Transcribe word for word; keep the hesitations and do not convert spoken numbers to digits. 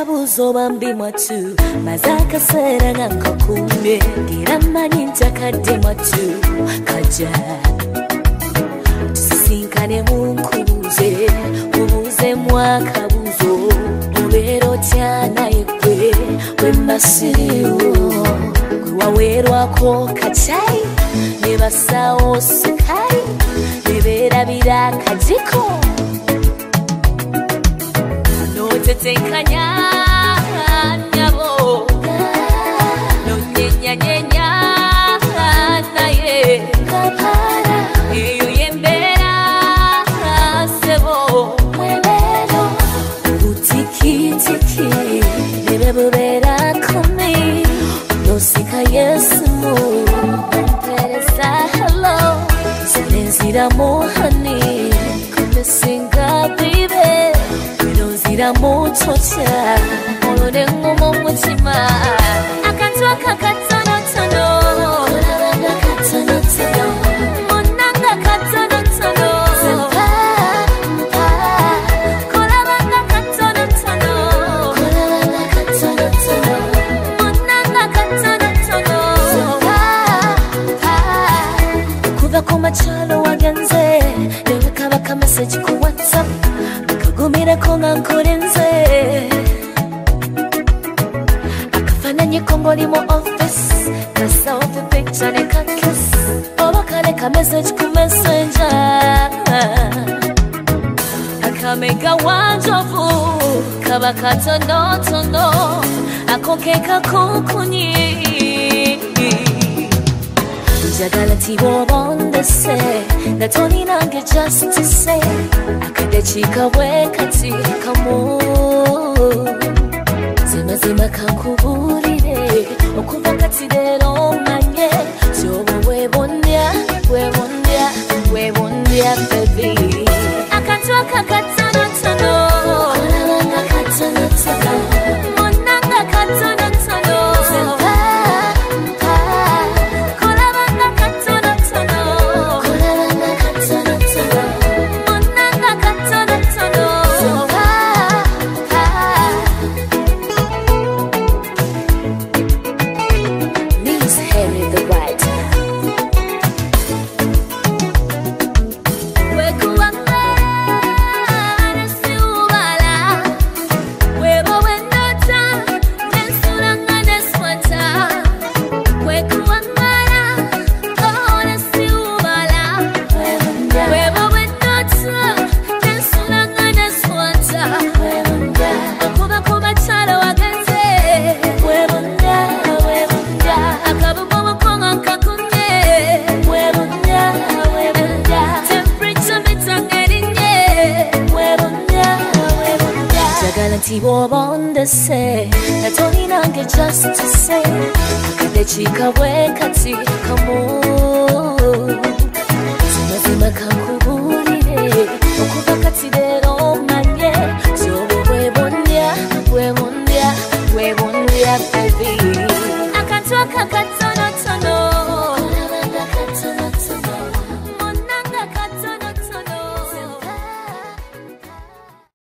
kabuzo bambi mwatu mazaka seranga kakumbe giramani ntakadde mwatu kaja tusinkane munkubuze ubuze mwaka buzo ubero tyana ekwe wembasiriwo wawerwako kachai nebasawo sukai neberabira kajiko notetenkanya nyabo nonyenya nyenya naye kapara eyo yembera sebo mwelelo utikitiki nebebera kumi nosika yesu mu peresa hello sinzira mohani kumesinga bibe nozira muchocha olode ngomo mutima akantu akakatono tono olanga katono tono monanga katono tono sempa mpa kolabanga katono tono kolabanga katono tono monanga katono tono sempa mpa kuva kumachalo wagenze lewe kabaka message ku WhatsApp gumira konga nkurenze akafananye kongoli mu office kasa off the picture ne kakis oba kale ka message ku messenger akamega wanjovu kaba katono tono akokeka kukunyi jagala tibo bonde se natoni nange just to say akadechika wekati kamu zima zima kankubulire okuva kati lero manye jobo webondya webondya webondya baby akantu akakatono tono olabanga katono tono monanga katono tono sempa mpa kolabanga katono tono kolabanga katono tono monanga katono tono sempa mpa Miss Harry the writer wekuwanga nasiubala webo wendota nensulanga neswata wekuwanga oh nasiubala webo wendota nensulanga neswata okuba kumachalo wagenze webonda webonda akabubo bukonga nkakumye webonda webonda temperature mitangerinye webonda webonda jagala tibobonde se natoni nange just to say akadechika wekati kamu zima zima kanku